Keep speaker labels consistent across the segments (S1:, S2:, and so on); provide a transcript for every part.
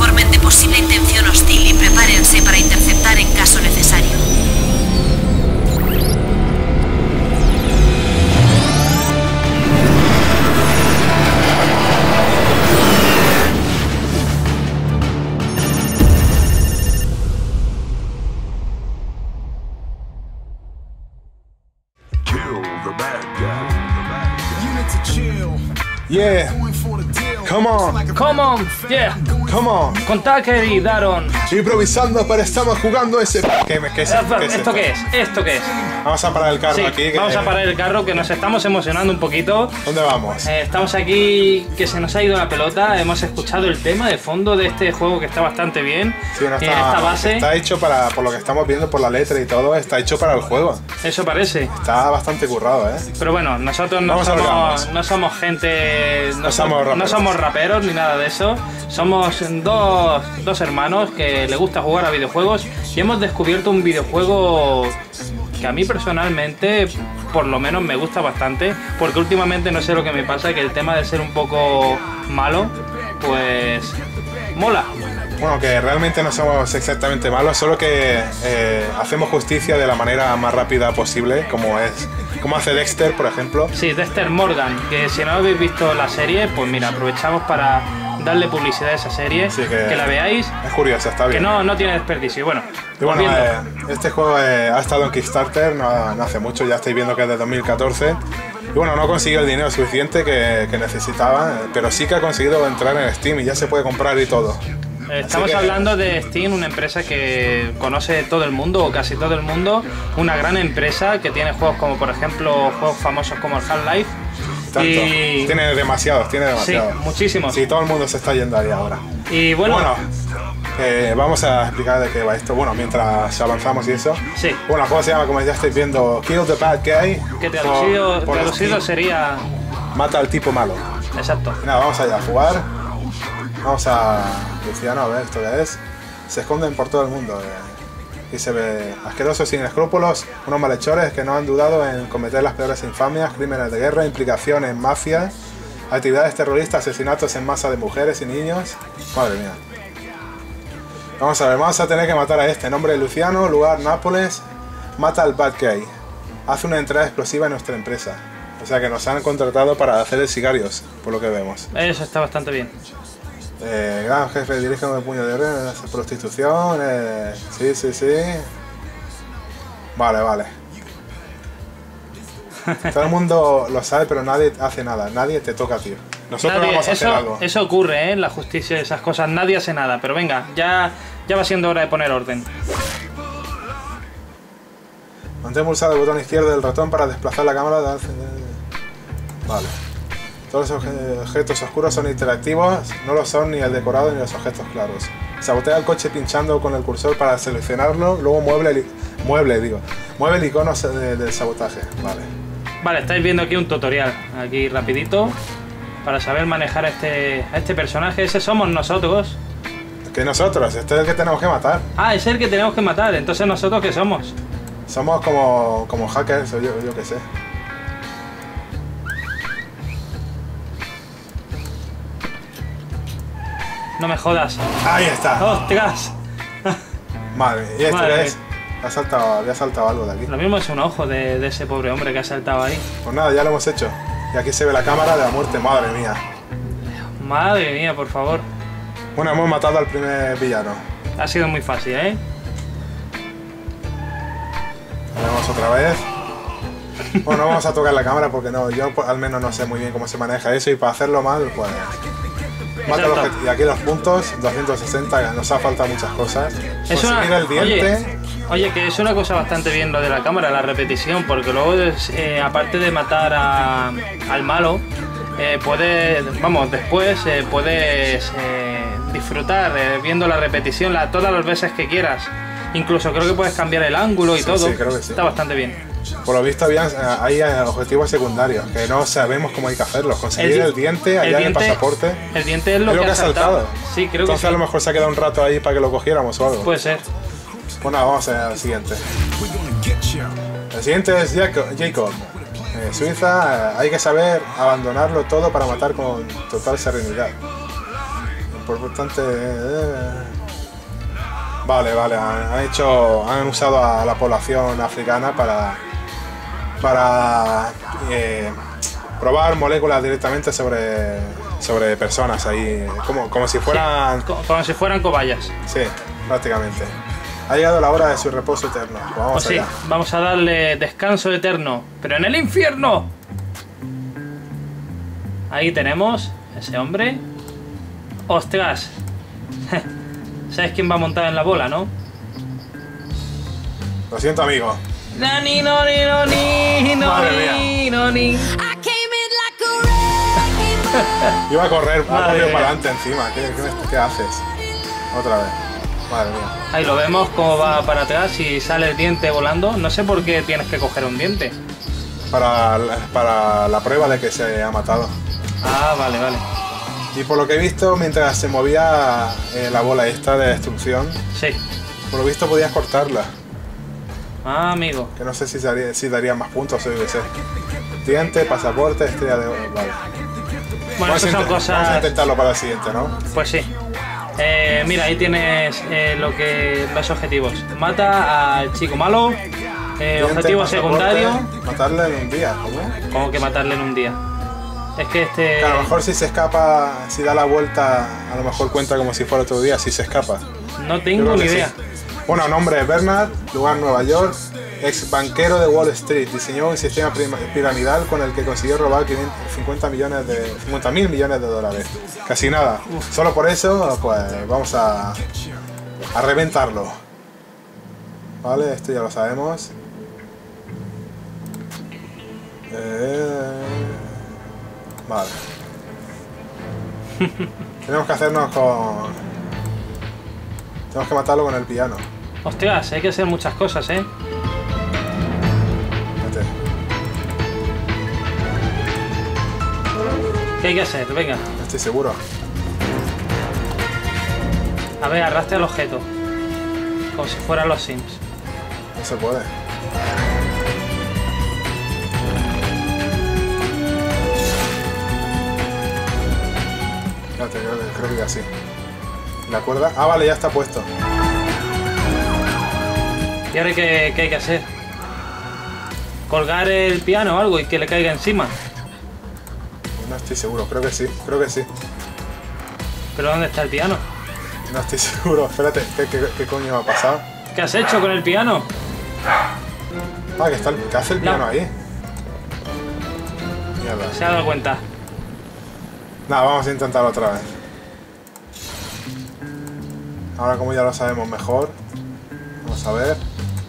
S1: informen de posible intención hostil y prepárense para interceptar en caso necesario.
S2: Yeah, come on,
S3: Come on, yeah.
S2: come on.
S3: Con Tucker y Daron.
S2: Improvisando, pero estamos jugando ese... ¿Qué es
S3: ¿Esto qué es? ¿Esto qué es?
S2: Vamos a parar el carro
S3: Sí,
S2: aquí.
S3: vamos a parar el carro, que nos estamos emocionando un poquito.
S2: ¿Dónde vamos?
S3: Estamos aquí, que se nos ha ido la pelota. Hemos escuchado el tema de fondo de este juego que está bastante bien.
S2: Sí, no
S3: Tiene esta base.
S2: está hecho para, por lo que estamos viendo por la letra y todo, está hecho para el juego.
S3: Eso parece.
S2: Está bastante currado, ¿eh?
S3: Pero bueno, nosotros no somos gente... No somos raperos ni nada de eso. Somos dos hermanos que les gusta jugar a videojuegos y hemos descubierto un videojuego que a mí personalmente por lo menos me gusta bastante, porque últimamente no sé lo que me pasa, que el tema de ser un poco malo pues mola.
S2: Bueno, que realmente no somos exactamente malos, solo que hacemos justicia de la manera más rápida posible, como hace Dexter, por ejemplo.
S3: Sí, Dexter Morgan, que si no habéis visto la serie, pues mira, aprovechamos para darle publicidad a esa serie, sí, que la veáis.
S2: Es curiosa, está bien.
S3: Que no tiene desperdicio. Bueno,
S2: este juego ha estado en Kickstarter no hace mucho, ya estáis viendo que es de 2014. Y bueno, no consiguió el dinero suficiente que necesitaba, pero sí que ha conseguido entrar en Steam y ya se puede comprar y todo.
S3: Estamos hablando de Steam, una empresa que conoce todo el mundo, o casi todo el mundo, una gran empresa que tiene juegos como, por ejemplo, juegos famosos como el Half-Life.
S2: Tiene demasiados.
S3: Sí, muchísimos.
S2: Sí, todo el mundo se está yendo ahí ahora.
S3: Y bueno,
S2: vamos a explicar de qué va esto, bueno, mientras avanzamos y eso.
S3: Sí.
S2: Bueno, el juego se llama, como ya estáis viendo, Kill the Bad Guy.
S3: Que traducido sería...
S2: Mata al tipo malo.
S3: Exacto.
S2: Y nada, vamos allá a jugar. Vamos a Luciano, a ver esto que es. Se esconden por todo el mundo. Y se ve asquerosos sin escrúpulos, unos malhechores que no han dudado en cometer las peores infamias, crímenes de guerra, implicación en mafia, actividades terroristas, asesinatos en masa de mujeres y niños. Madre mía. Vamos a ver, vamos a tener que matar a este. Nombre de Luciano, lugar Nápoles. Mata al Bad Guy. Hace una entrada explosiva en nuestra empresa. O sea que nos han contratado para hacer sicarios, por lo que vemos.
S3: Eso está bastante bien.
S2: Gran jefe, dirige un puño de oro, prostitución, sí. Vale. Todo el mundo lo sabe, pero nadie hace nada, nadie te toca, tío. Nosotros vamos a hacer algo.
S3: Eso ocurre, en la justicia y esas cosas, nadie hace nada, pero venga, ya va siendo hora de poner orden.
S2: Mantén pulsado el botón izquierdo del ratón para desplazar la cámara. Vale. Todos los objetos oscuros son interactivos, no lo son ni el decorado ni los objetos claros. Sabotea el coche pinchando con el cursor para seleccionarlo, luego mueve el icono del sabotaje.
S3: Vale, estáis viendo aquí un tutorial, aquí rapidito, para saber manejar a este personaje. Ese somos nosotros.
S2: ¿Qué nosotros? Este es el que tenemos que matar.
S3: Ah, es el que tenemos que matar, entonces nosotros ¿qué somos?
S2: Somos como hackers o yo qué sé.
S3: No me jodas.
S2: Ahí está.
S3: ¡Ostras!
S2: Madre, ¿y esto qué es? Le ha saltado algo de aquí.
S3: Lo mismo es un ojo de ese pobre hombre que ha saltado ahí.
S2: Pues nada, ya lo hemos hecho. Y aquí se ve la cámara de la muerte, madre mía.
S3: Madre mía, por favor.
S2: Bueno, hemos matado al primer villano.
S3: Ha sido muy fácil, ¿eh?
S2: Vamos otra vez. Bueno, no vamos a tocar la cámara porque yo al menos no sé muy bien cómo se maneja eso y para hacerlo mal, pues... Y aquí los puntos, 260, nos ha faltado muchas cosas. Conseguir el diente...
S3: Oye, que es una cosa bastante bien lo de la cámara, la repetición, porque luego, aparte de matar al malo, puedes disfrutar viendo la repetición todas las veces que quieras. Incluso creo que puedes cambiar el ángulo y todo.
S2: Sí, creo que sí.
S3: Está bastante bien.
S2: Por lo visto hay objetivos secundarios que no sabemos cómo hay que hacerlos. Conseguir el diente allá en el pasaporte.
S3: El diente es lo que ha saltado. Sí, creo
S2: Entonces
S3: que sí.
S2: A lo mejor se ha quedado un rato ahí para que lo cogiéramos o algo.
S3: Puede ser.
S2: Bueno, vamos al siguiente. El siguiente es Jacob. Suiza, hay que saber abandonarlo todo para matar con total serenidad. Importante. Vale, han usado a la población africana para probar moléculas directamente sobre personas ahí, como si fueran...
S3: Sí, como si fueran cobayas.
S2: Sí, prácticamente. Ha llegado la hora de su reposo eterno. Pues vamos allá.
S3: Sí, vamos a darle descanso eterno, pero en el infierno. Ahí tenemos ese hombre. ¡Ostras! ¿Sabes quién va a montar en la bola, no?
S2: Lo siento, amigo.
S3: Nani, no, ni, no, ni, no,
S2: Madre
S3: ni, no, ni.
S2: Iba a correr, ha
S3: Madre
S2: corrido
S3: mía.
S2: para adelante encima. ¿Qué haces? Otra vez. Madre mía.
S3: Ahí lo vemos cómo va para atrás y sale el diente volando. No sé por qué tienes que coger un diente.
S2: Para la prueba de que se ha matado.
S3: Ah, vale, vale.
S2: Y por lo que he visto, mientras se movía la bola esta de destrucción,
S3: Sí.
S2: por lo visto podías cortarla.
S3: Ah, amigo.
S2: Que no sé si daría más puntos o debe ser. Diente, pasaporte, estrella de oro. Vale.
S3: Bueno, esas son
S2: Vamos a
S3: cosas...
S2: intentarlo para el siguiente, ¿no?
S3: Pues sí. Mira, ahí tienes los objetivos. Mata al chico malo.
S2: Diente,
S3: Objetivo
S2: pasaporte,
S3: secundario.
S2: Matarle en un día, ¿cómo?
S3: Como que matarle en un día. Es que
S2: Que a lo mejor si se escapa, si da la vuelta, a lo mejor cuenta como si fuera otro día, si se escapa.
S3: No
S2: Yo
S3: tengo
S2: creo
S3: ni
S2: que
S3: idea.
S2: sí. Bueno, nombre Bernard, lugar Nueva York, ex banquero de Wall Street, diseñó un sistema piramidal con el que consiguió robar 50.000 millones de dólares. Casi nada. Solo por eso, pues vamos a reventarlo. Vale, esto ya lo sabemos. Vale. Tenemos que hacernos con... Tenemos que matarlo con el piano.
S3: Hostias, hay que hacer muchas cosas, ¿eh?
S2: Vete.
S3: ¿Qué hay que hacer? Venga.
S2: No estoy seguro.
S3: A ver, arrastra el objeto. Como si fueran los Sims.
S2: No se puede. Espérate, creo que así. ¿La cuerda? Ah, vale, ya está puesto.
S3: ¿Y ahora qué hay que hacer? ¿Colgar el piano o algo y que le caiga encima?
S2: No estoy seguro, creo que sí, creo que sí.
S3: ¿Pero dónde está el piano?
S2: No estoy seguro, espérate, ¿qué coño ha pasado?
S3: ¿Qué has hecho con el piano?
S2: Ah, que hace el piano
S3: No.
S2: ahí. Mierda.
S3: Se ha dado cuenta.
S2: Nada, vamos a intentarlo otra vez. Ahora como ya lo sabemos mejor, vamos a ver.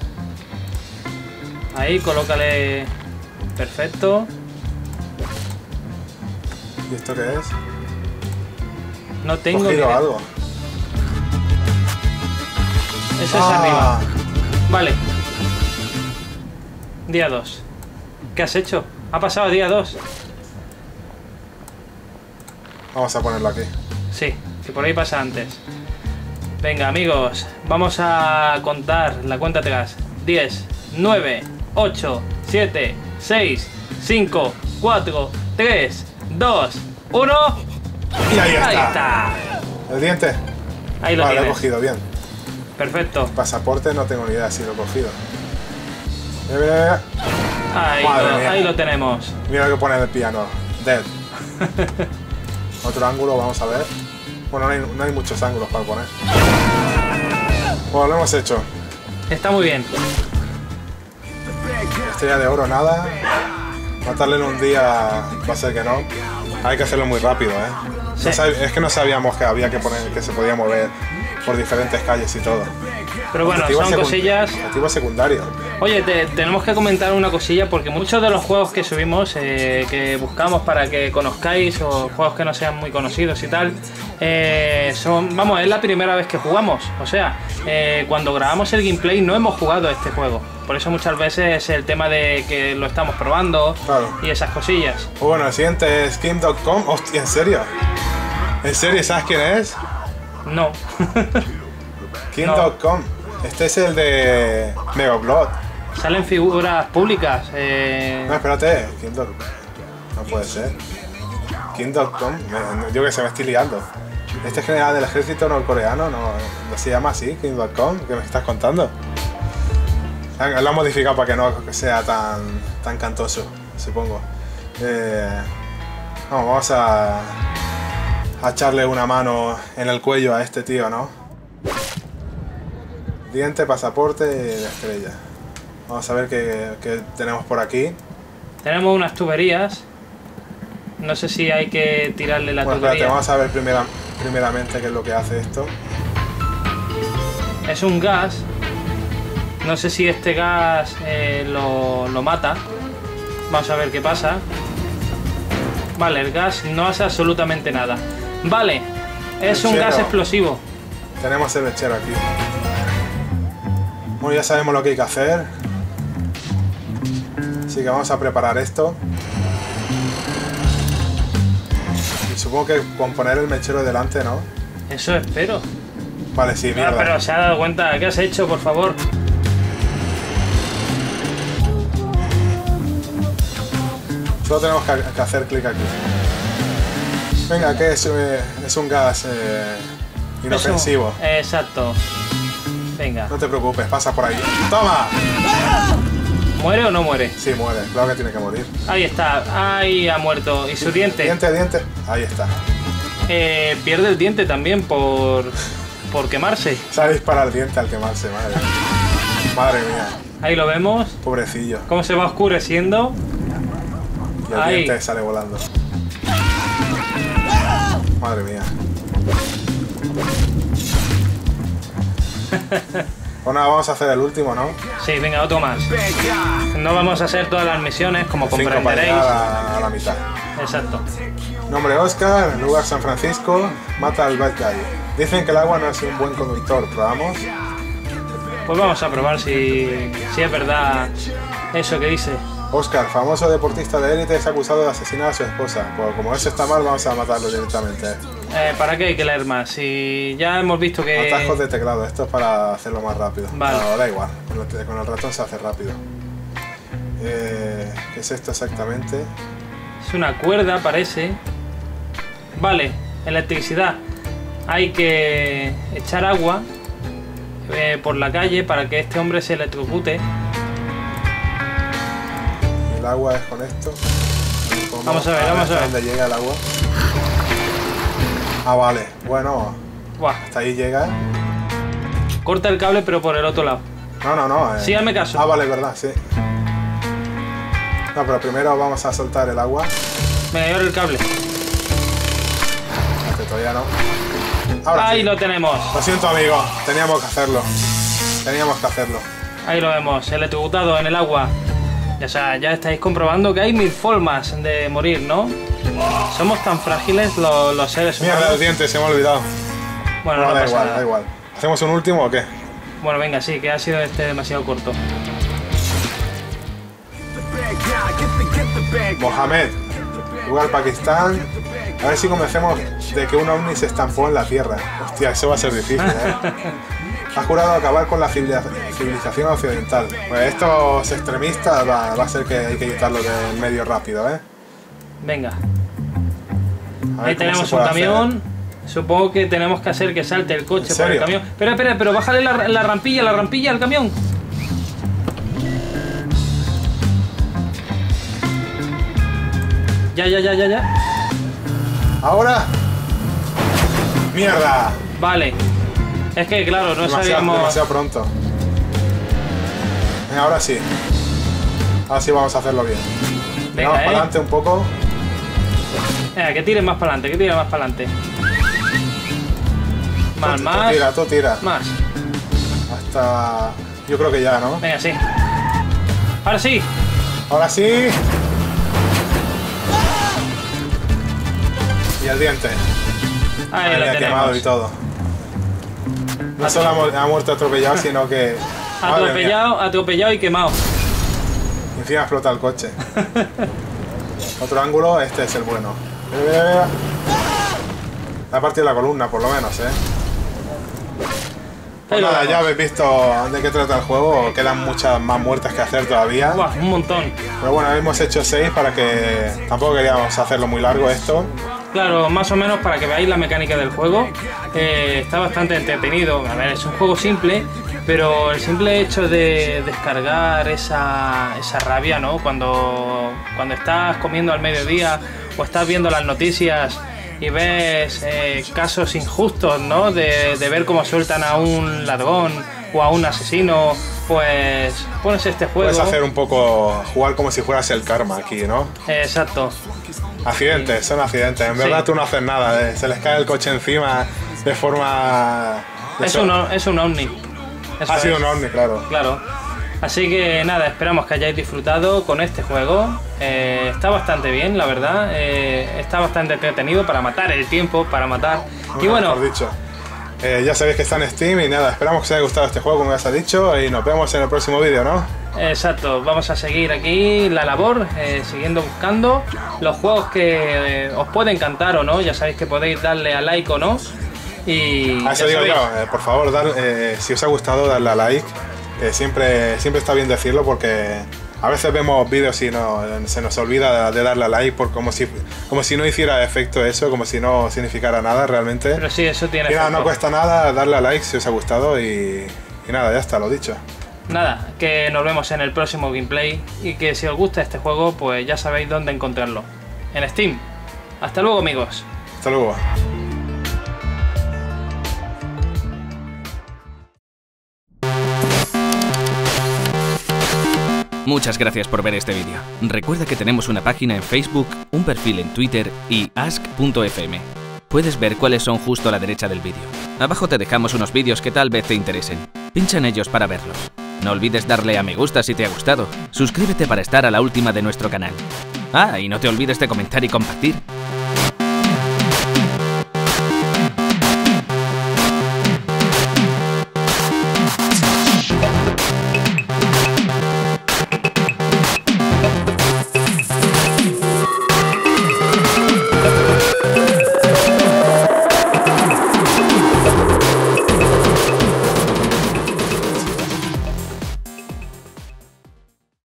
S3: Ahí, colócale. Perfecto.
S2: ¿Y esto qué es?
S3: No tengo ni
S2: Cogido
S3: idea.
S2: algo.
S3: Eso es arriba. Vale. Día 2. ¿Qué has hecho? Ha pasado día 2.
S2: Vamos a ponerlo aquí.
S3: Sí, que por ahí pasa antes. Venga, amigos, vamos a contar la cuenta atrás. 10, 9, 8, 7, 6, 5, 4, 3, 2, 1.
S2: Y ahí está.
S3: Ahí está.
S2: ¿El diente?
S3: Ahí lo
S2: Vale, lo he
S3: tienes.
S2: cogido, bien.
S3: Perfecto.
S2: Pasaporte no tengo ni idea si lo he cogido. Mira, mira, mira. Madre mía.
S3: Ahí lo tenemos.
S2: Mira lo que pone en el piano. Dead. Otro ángulo, vamos a ver. Bueno, no hay muchos ángulos para poner. Bueno, lo hemos hecho.
S3: Está muy bien.
S2: Estrella de oro, nada. Matarle en un día va a ser que no. Hay que hacerlo muy rápido, ¿eh?
S3: Sí.
S2: Es que no sabíamos que había que poner, que se podía mover por diferentes calles y todo.
S3: Pero bueno,
S2: Objetivo
S3: son cosillas.
S2: Objetivo secundario.
S3: Oye, tenemos que comentar una cosilla porque muchos de los juegos que subimos, que buscamos para que conozcáis, o juegos que no sean muy conocidos y tal, vamos, es la primera vez que jugamos. O sea, cuando grabamos el gameplay no hemos jugado a este juego. Por eso muchas veces es el tema de que lo estamos probando,
S2: Claro.
S3: y esas cosillas.
S2: Bueno, el siguiente es Kim.com. Hostia, ¿en serio? ¿En serio? ¿Sabes quién es?
S3: No.
S2: Kim.com. Este es el de Megaupload.
S3: Salen figuras públicas.
S2: No, espérate. Kim.com. No puede ser. Kim.com. Yo que se me estoy liando. Este general del ejército norcoreano, no se llama así, King.com, ¿qué me estás contando? Lo han modificado para que no sea tan cantoso, supongo. Vamos a echarle una mano en el cuello a este tío, ¿no? Diente, pasaporte y la estrella. Vamos a ver qué tenemos por aquí.
S3: Tenemos unas tuberías. No sé si hay que tirarle la tubería.
S2: Espérate, vamos a ver primeramente qué es lo que hace esto.
S3: Es un gas. No sé si este gas lo mata. Vamos a ver qué pasa. Vale, el gas no hace absolutamente nada. Vale, es un gas explosivo.
S2: Tenemos el lechero aquí. Bueno, ya sabemos lo que hay que hacer. Así que vamos a preparar esto. Y supongo que con poner el mechero delante, ¿no?
S3: Eso espero.
S2: Vale, sí, mierda.
S3: No, pero se ha dado cuenta. ¿Qué has hecho, por favor?
S2: Solo tenemos que hacer clic aquí. Venga, que es un gas inofensivo.
S3: Exacto. Venga.
S2: No te preocupes, pasa por ahí. ¡Toma!
S3: ¿Muere o no muere?
S2: Sí, muere. Claro que tiene que morir.
S3: Ahí está. Ahí ha muerto. ¿Y su diente?
S2: Diente. Ahí está.
S3: Pierde el diente también por quemarse.
S2: Se ha disparado el diente al quemarse, madre. Madre mía.
S3: Ahí lo vemos.
S2: Pobrecillo.
S3: Cómo se va oscureciendo.
S2: Y el diente sale volando. Madre mía. Bueno, vamos a hacer el último, ¿no?
S3: Sí, venga, otro más. No vamos a hacer todas las misiones, como comprenderéis.
S2: A la mitad.
S3: Exacto.
S2: Nombre Oscar, lugar San Francisco, mata al bad guy. Dicen que el agua no es un buen conductor, ¿probamos?
S3: Pues vamos a probar si es verdad eso que dice.
S2: Oscar, famoso deportista de élite, es acusado de asesinar a su esposa. Pues como eso está mal, vamos a matarlo directamente.
S3: ¿Para qué hay que leer más? Si ya hemos visto que...
S2: Atajos de teclado, esto es para hacerlo más rápido.
S3: Vale.
S2: No, da igual, con el ratón se hace rápido. ¿Qué es esto exactamente?
S3: Es una cuerda, parece. Vale, electricidad. Hay que echar agua por la calle para que este hombre se electrocute.
S2: El agua es con esto.
S3: Vamos a ver.
S2: ¿Dónde llega el agua? Ah, vale. Bueno.
S3: Buah.
S2: Hasta ahí llega.
S3: Corta el cable, pero por el otro lado.
S2: No.
S3: Sí, hazme caso.
S2: Ah, vale, verdad, sí. No, pero primero vamos a soltar el agua.
S3: Venga, llevar el cable.
S2: Todavía no. Ahora
S3: Ahí
S2: sí.
S3: lo tenemos.
S2: Lo siento, amigo. Teníamos que hacerlo.
S3: Ahí lo vemos, electrocutado en el agua. O sea, ya estáis comprobando que hay 1000 formas de morir, ¿no? Somos tan frágiles los seres humanos.
S2: Mierda, los dientes, se me ha olvidado.
S3: Bueno, no
S2: da
S3: pasa nada.
S2: da igual. ¿Hacemos un último o qué?
S3: Bueno, venga, sí, que ha sido demasiado corto.
S2: Mohamed, lugar Pakistán. A ver si convencemos de que un ovni se estampó en la Tierra. Hostia, eso va a ser difícil, ¿eh? Ha jurado acabar con la civilización occidental. Pues estos extremistas va a ser que hay que quitarlo del medio rápido, ¿eh?
S3: Venga.
S2: Ahí
S3: tenemos un camión. Supongo que tenemos que hacer que salte el coche por el camión. Espera, pero bájale la rampilla al camión. Ya.
S2: ¿Ahora? ¡Mierda!
S3: Vale. Es que claro, no sabíamos...
S2: Demasiado pronto. Venga, ahora sí. Ahora sí vamos a hacerlo bien.
S3: Venga,
S2: vamos para adelante un poco.
S3: Venga, que tire más para adelante, Más.
S2: Tú tira.
S3: Más.
S2: Hasta... Yo creo que ya, ¿no?
S3: Venga, sí. Ahora sí.
S2: Ahora sí. Y el diente.
S3: Ahí lo tenemos.
S2: Quemado y todo. No solo ha muerto atropellado, sino que...
S3: Atropellado y quemado.
S2: Y encima explota el coche. Otro ángulo, este es el bueno. La parte de la columna, por lo menos, ¿eh? Pues nada, ya habéis visto de qué trata el juego. Quedan muchas más muertes que hacer todavía.
S3: Buah, un montón.
S2: Pero bueno, hemos hecho 6 para que... Tampoco queríamos hacerlo muy largo esto.
S3: Claro, más o menos para que veáis la mecánica del juego. Está bastante entretenido. A ver, es un juego simple, pero el simple hecho de descargar esa rabia, ¿no? Cuando estás comiendo al mediodía o estás viendo las noticias y ves casos injustos, ¿no? De ver cómo sueltan a un ladrón o a un asesino, pues pones este juego.
S2: Puedes hacer un poco, jugar como si fueras el karma aquí, ¿no?
S3: Exacto.
S2: Accidentes, son accidentes. En verdad tú no haces nada, se les cae el coche encima de forma...
S3: Es un ovni.
S2: Ha sido un ovni, claro.
S3: Claro. Así que nada, esperamos que hayáis disfrutado con este juego. Está bastante bien, la verdad. Está bastante entretenido para matar el tiempo, para matar. Y bueno,
S2: mejor dicho. Ya sabéis que está en Steam y nada, esperamos que os haya gustado este juego, como ya os he dicho, y nos vemos en el próximo vídeo, ¿no?
S3: Exacto, vamos a seguir aquí la labor, siguiendo buscando los juegos que os pueden encantar o no. Ya sabéis que podéis darle a like o no. Y
S2: a eso digo yo, por favor, si os ha gustado, darle a like. Siempre está bien decirlo, porque a veces vemos vídeos y se nos olvida de darle a like, como si no hiciera efecto eso, como si no significara nada realmente.
S3: Pero sí, eso tiene
S2: efecto. No cuesta nada darle a like si os ha gustado y nada, ya está, lo dicho.
S3: Nada, que nos vemos en el próximo gameplay y que si os gusta este juego, pues ya sabéis dónde encontrarlo. En Steam. Hasta luego, amigos.
S2: Hasta luego.
S4: Muchas gracias por ver este vídeo. Recuerda que tenemos una página en Facebook, un perfil en Twitter y ask.fm. Puedes ver cuáles son justo a la derecha del vídeo. Abajo te dejamos unos vídeos que tal vez te interesen. Pincha en ellos para verlos. No olvides darle a me gusta si te ha gustado. Suscríbete para estar a la última de nuestro canal. Ah, y no te olvides de comentar y compartir.